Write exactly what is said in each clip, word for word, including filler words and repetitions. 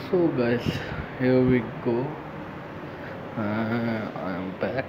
So guys, here we go. Uh, I'm back.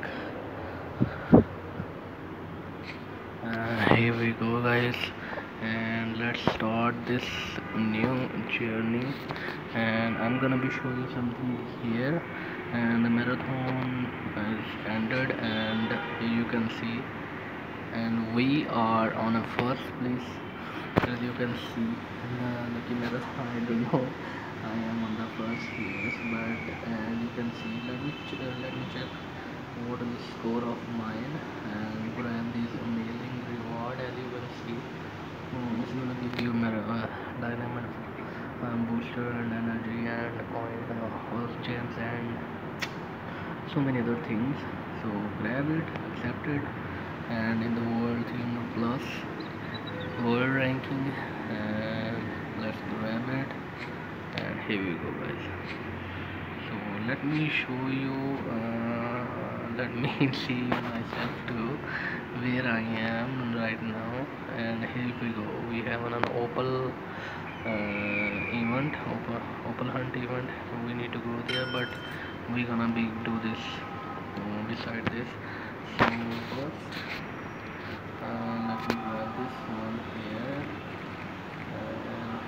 Uh, here we go, guys, and let's start this new journey. And I'm gonna be showing you something here. And the marathon is ended, and you can see. And we are on a first place, as you can see. Uh, lucky marathon. I don't know. I am on the first place, but as you can see, let me ch- uh, let me check what is the score of mine and grab this amazing reward. As you can see, um, it's gonna give you mar- uh, dynamite um, booster and energy and coin, uh, all gems and so many other things. So grab it, accept it, and in the world three hundred plus world ranking, and let's grab it. And here we go, guys. So let me show you. Uh, let me see myself too, where I am right now. And here we go. We have an opal uh, event, opal, opal hunt event. We need to go there, but we're gonna be do this uh, beside this. So first, uh, let me grab this one here and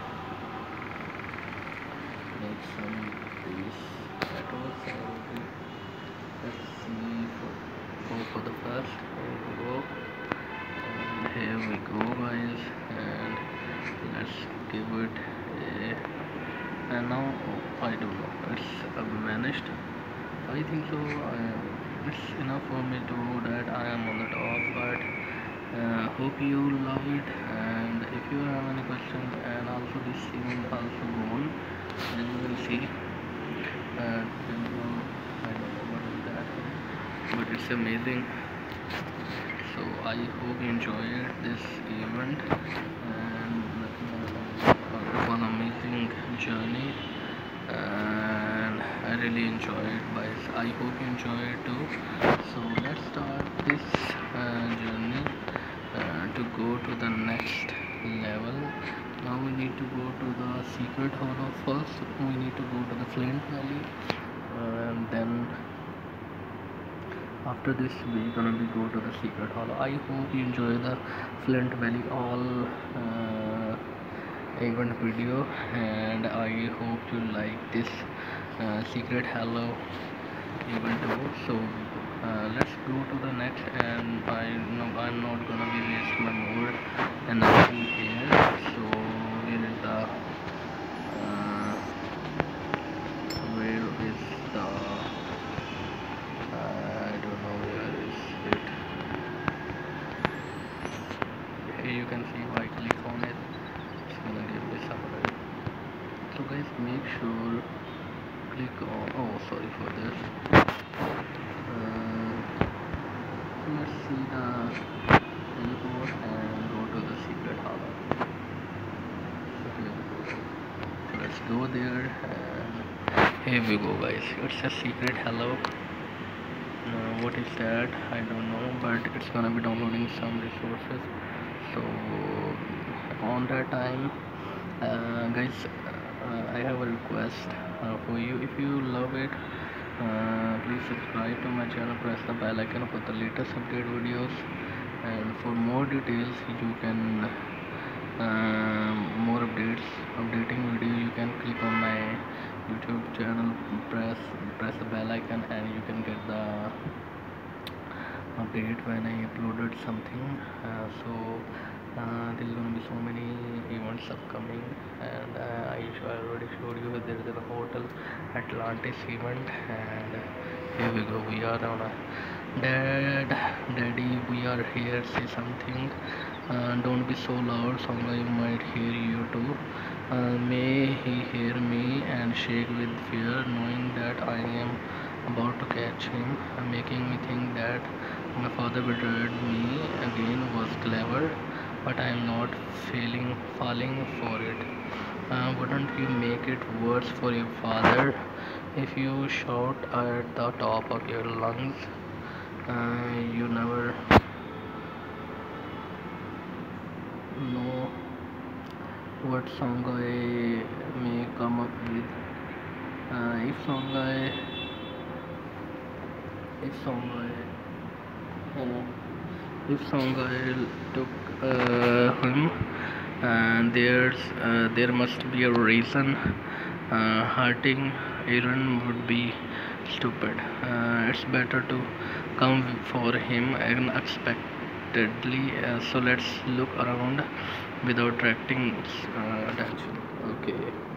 make some these petals. And let's see for, go for the first. Here we go. And here we go, guys. And let's give it a. And now oh, I don't know. It's uh, vanished. I think so. Uh, it's enough for me to know that I am on the top. But uh, hope you love it. And if you have any questions, and also this event also gone, as you will see. Uh, I don't know what is that, but it's amazing. So I hope you enjoyed this event and one amazing journey, and I really enjoyed it, guys. I hope you enjoy it too. So let's start this uh, journey uh, to go to the next level. Now we need to go to the secret hollow first. We need to go to the Flint Valley, uh, and then after this we're gonna be go to the secret hollow. I hope you enjoy the Flint Valley all uh, event video, and I hope you like this uh, secret hollow event too. So uh, let's go to the next, and I know I'm not gonna be waste my more energy here. So here is the uh, where is the I don't know where is it. Here you can see if I click on it, it's gonna give me somewhere. So guys, make sure click on. Oh, sorry for this. Uh, let's see the teleport and go to the secret hollow. So here we go. So let's go there, and here we go, guys. It's a secret hollow. Uh, what is that? I don't know, but it's gonna be downloading some resources. So on that time, uh, guys, uh, I have a request uh, for you. If you love it, uh, please subscribe to my channel, press the bell icon for the latest update videos, and for more details you can um, more updates updating video, you can click on my YouTube channel, press press the bell icon, and you can get the update when I uploaded something. Uh, so uh, there's gonna be so many events upcoming, and uh, I, I already showed you there is a hotel Atlantis event, and here we go. We are on a dad daddy, we are here. Say something. Uh, don't be so loud, somebody might hear you too. Uh, may he hear me and shake with fear, knowing that I am about to catch him, uh, making me think that my father betrayed me again was clever, but I am not feeling falling for it. Uh, wouldn't you make it worse for your father if you shout at the top of your lungs? Uh, you never know what song I may come up with. Uh, if Songhai, if Songhai, uh, if Songhai took uh, him, and there's uh, there must be a reason. Uh, hurting Aaron would be stupid. Uh, it's better to come for him unexpectedly. Uh, so let's look around without attracting uh, attention. Okay.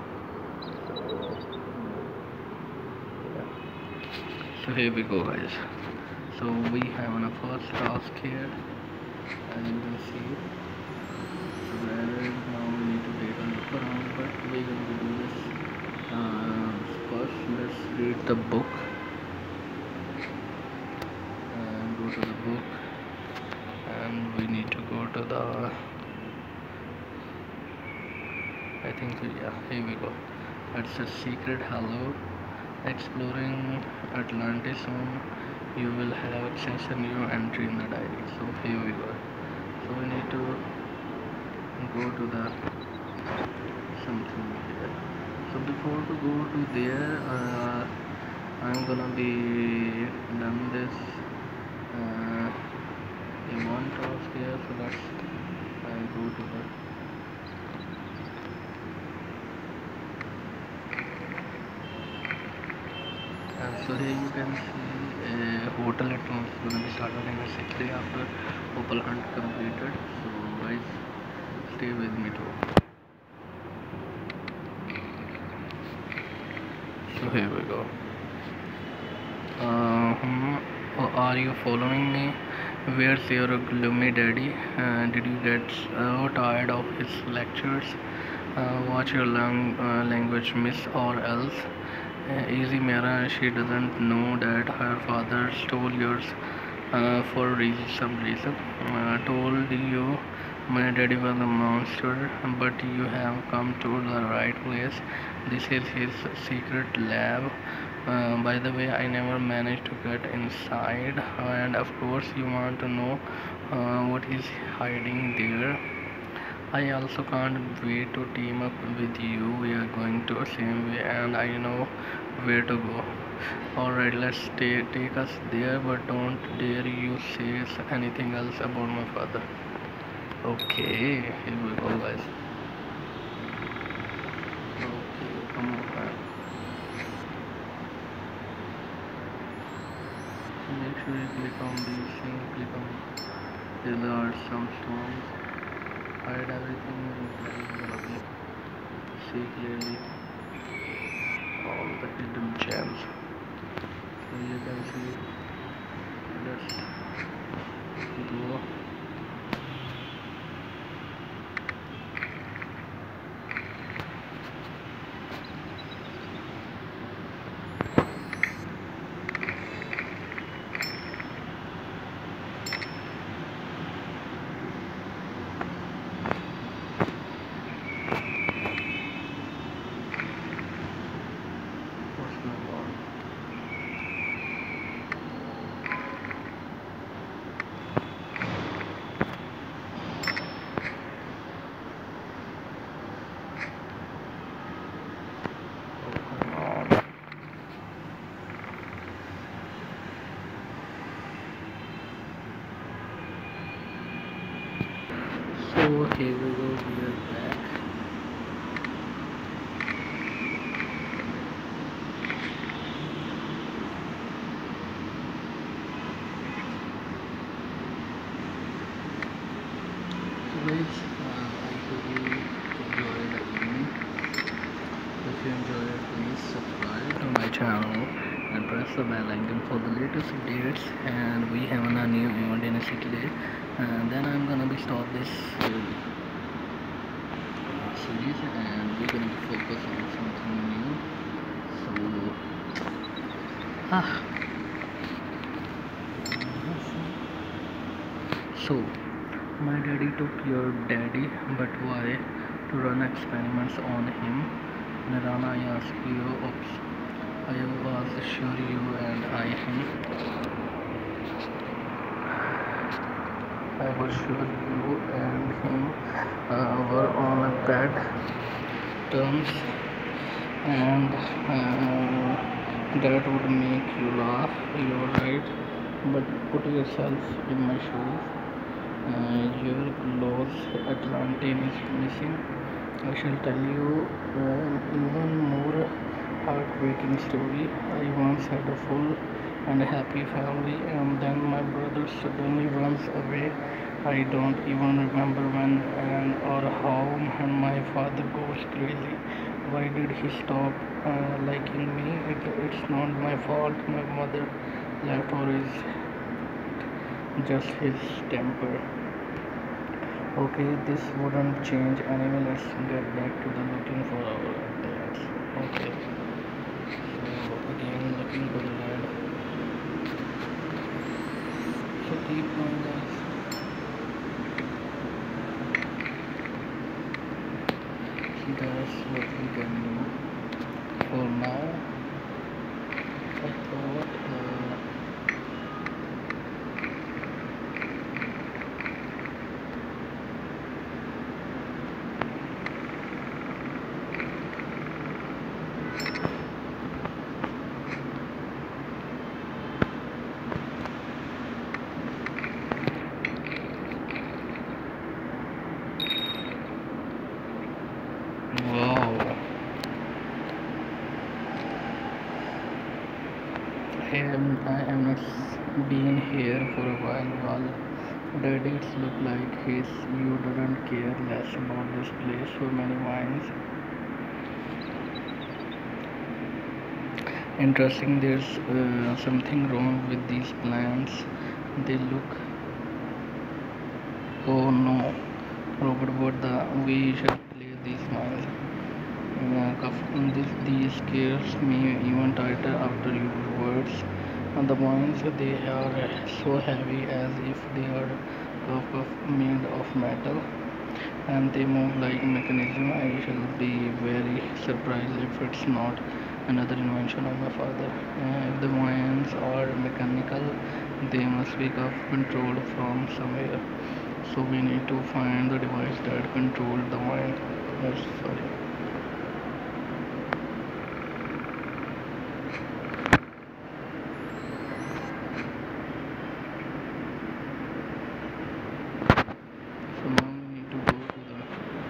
So here we go, guys. So we have on a first task here, as you can see. So where now we need to take a look around, but we're going to do this. Uh, first, let's read the book and go to the book, and we need to go to the. I think so. Yeah, here we go. It's a secret hollow. Exploring Atlantis soon. You will have access a new entry in the diary. So here we go. So we need to go to the something here. So before to go to there, uh, I'm gonna be done this uh, in one task here. So let's I go to the. Uh, so here you can see a hotel at home is going to be started in a six day after Opal Hunt completed. So guys, stay with me too. So here we go. Uh, hmm, oh, are you following me? Where's your gloomy daddy? Uh, did you get so tired of his lectures? Uh, watch your lang- uh, language, miss, or else. Uh, easy Mara, she doesn't know that her father stole yours uh, for reason, some reason. Uh, told you my daddy was a monster, but you have come to the right place. This is his secret lab. Uh, by the way, I never managed to get inside, and of course, you want to know uh, what is hiding there. I also can't wait to team up with you. We are going to the same way, and I know where to go. Alright, let's take take us there, but don't dare you say anything else about my father. Okay, here we go, guys. Okay, come on, man. Make sure you click on these things. Click on. There are some stones. Hide everything. And see clearly all the hidden gems. So you can see. Let's go. So here we go, we are back. So guys, uh, I hope you enjoyed the evening. If you enjoyed it, please subscribe to my channel and press the bell icon for the latest updates. And we have a new event in a city day. And then I'm gonna be start this uh, series, and we're gonna be focus on something new. So ah so my daddy took your daddy, but why? To run experiments on him. Narana, I ask you, oops, I was sure you and I him. I was sure you and him uh, were on bad terms. and uh, that would make you laugh. You're right, but put yourself in my shoes. Uh, your close Atlantean is missing. I shall tell you an even more heartbreaking story. I once had a full and happy family, and then my brother suddenly runs away. I don't even remember when and or how, and my father goes crazy. Why did he stop uh, liking me? It, it's not my fault. My mother left, or is just his temper. Okay, this wouldn't change anyway. Let's get back to the looking for our dads. Okay, so again looking for the dad. So keep going, guys. That's what we can do for now. I thought. Uh, Wow. I am, I am not been here for a while. While Reddit look like his you didn't care less about this place for many minds. Interesting, there's uh, something wrong with these plants. They look. Oh no, Robert, what the? We should play these mines. Uh, cuff- this, these scares me even tighter after your words. And the mines, they are so heavy as if they are of, of made of metal, and they move like mechanism. I shall be very surprised if it's not another invention of my father. Uh, if the mines are mechanical, they must be controlled from somewhere. So we need to find the device that controlled the mine. Yes, sorry. So now we need to go to the.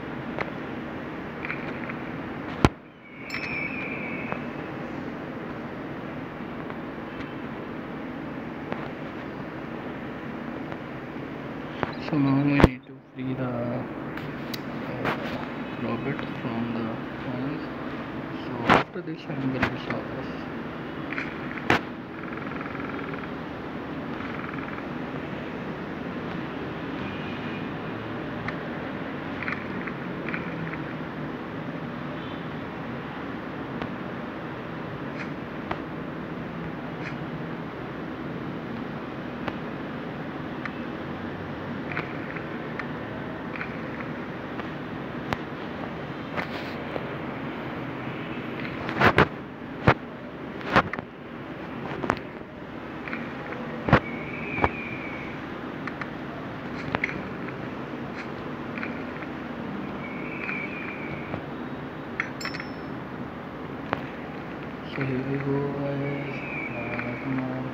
So now we need to free the uh, robot from the mines. So after this, I'm going to stop us. So here we go, guys. Uh, now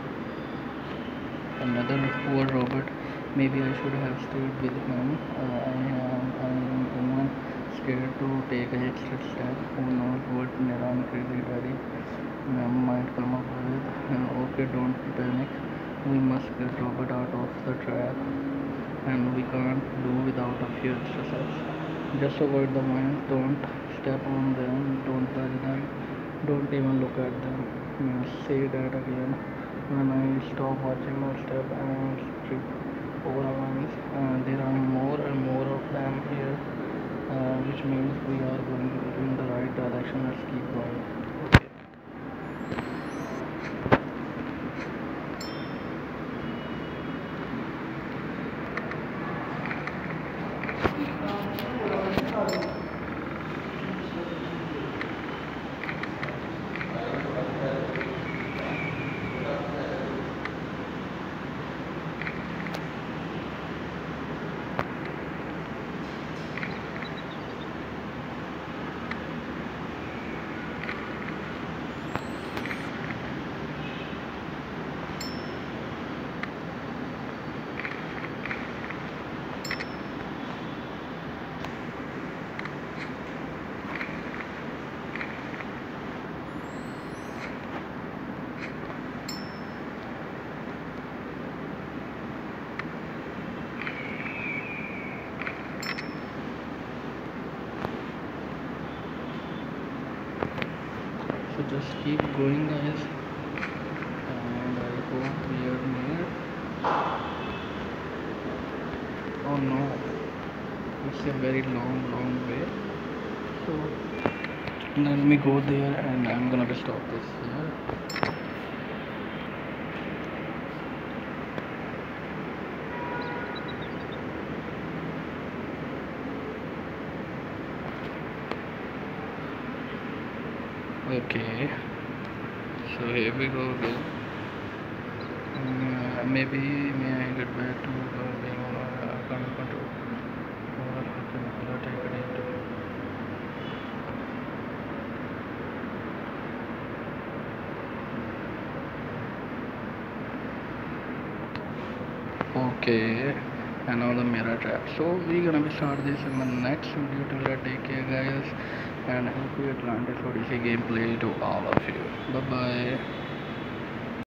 another poor robot. Maybe I should have stayed with him. Uh, I am I am even scared to take an extra step. Who knows what Niran crazy daddy uh, might come up with. Uh, okay, don't panic. We must get robot out of the trap, and we can't do without a few extra steps. Just avoid the mines. Don't step on them. Don't touch them. Don't even look at them. Uh, say that again. When I stop watching or step and trip over mines, uh, there are more and more of them here, uh, which means we are going in the right direction. Let's keep going. Okay. So just keep going, guys, and I hope we are near. Oh no, it's a very long long way. So let me go there, and I'm gonna stop this here. Okay, so here we go again. Uh, maybe may I get back to uh, being on uh, account control, or can I take it into. Okay, and now the mirror trap. So we're gonna be start this in the next video. Till that, take care, guys, and happy Atlantis Odyssey gameplay to all of you. Bye bye.